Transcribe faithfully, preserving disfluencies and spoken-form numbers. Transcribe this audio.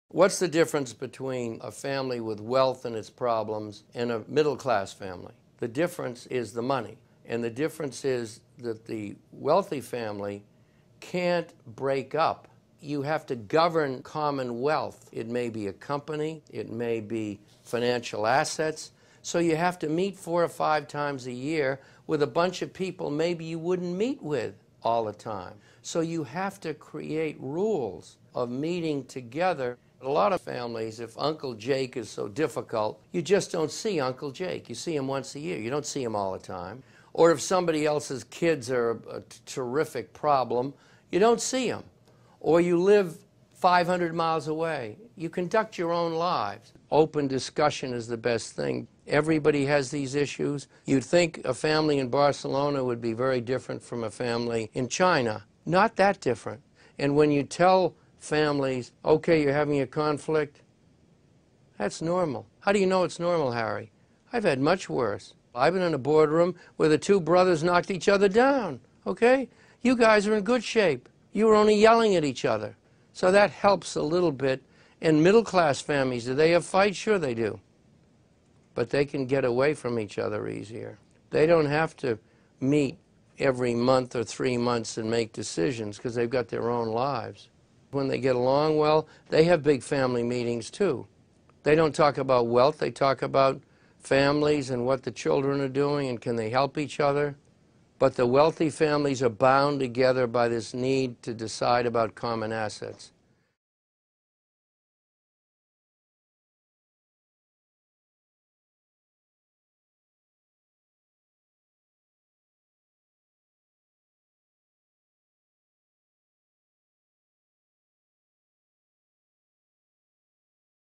What's the difference between a family with wealth and its problems and a middle-class family? The difference is the money. And the difference is that the wealthy family can't break up. You have to govern common wealth. It may be a company, it may be financial assets. So you have to meet four or five times a year with a bunch of people maybe you wouldn't meet with all the time. So you have to create rules of meeting together. A lot of families, if Uncle Jake is so difficult, you just don't see Uncle Jake. You see him once a year. You don't see him all the time. Or if somebody else's kids are a, a terrific problem, you don't see them. Or you live five hundred miles away. You conduct your own lives. Open discussion is the best thing. Everybody has these issues. You'd think a family in Barcelona would be very different from a family in China. Not that different. And when you tell families, okay, you're having a conflict, that's normal. How do you know it's normal, Harry? I've had much worse. I've been in a boardroom where the two brothers knocked each other down, okay? You guys are in good shape. You were only yelling at each other. So that helps a little bit. And middle-class families, do they have fights? Sure they do. But they can get away from each other easier. They don't have to meet every month or three months and make decisions because they've got their own lives. When they get along well, they have big family meetings too. They don't talk about wealth, they talk about families and what the children are doing and can they help each other. But the wealthy families are bound together by this need to decide about common assets.